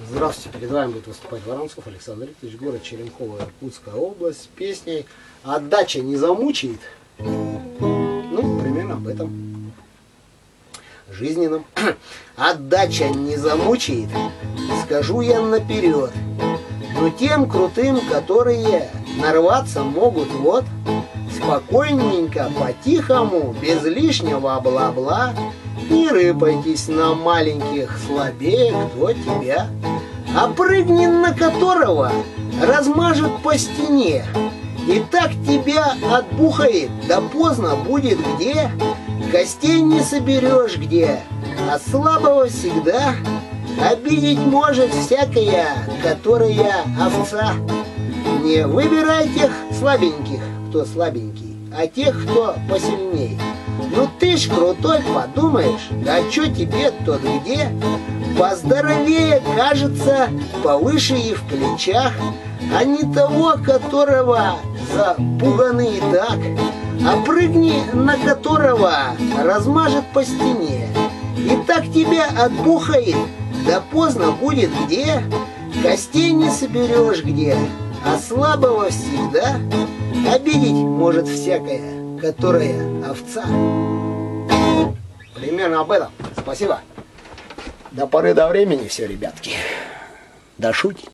Здравствуйте, перед вами будет выступать Воронцов Александр Викторович, город Черемхово, Иркутская область, с песней «Отдача не замучает». Ну, примерно об этом. Жизненном. Отдача не замучает, скажу я наперед. Но тем крутым, которые нарваться могут, вот, спокойненько, по-тихому, без лишнего бла-бла, не рыпайтесь на маленьких, слабее кто тебя, а прыгни на которого размажет по стене. И так тебя отбухает, да поздно будет где, костей не соберешь где, а слабого всегда обидеть может всякая, которая овца. Не выбирай тех слабеньких, кто слабенький, а тех, кто посильней. Ну ты ж крутой, подумаешь, да чё тебе тот где? Поздоровее, кажется, повыше и в плечах, а не того, которого запуганы и так, а прыгни на которого размажет по стене. И так тебя отбухает, да поздно будет где, костей не соберешь где, а слабого всегда обидеть может всякая, которая овца. Примерно об этом. Спасибо. До поры до времени все, ребятки. Дошутить.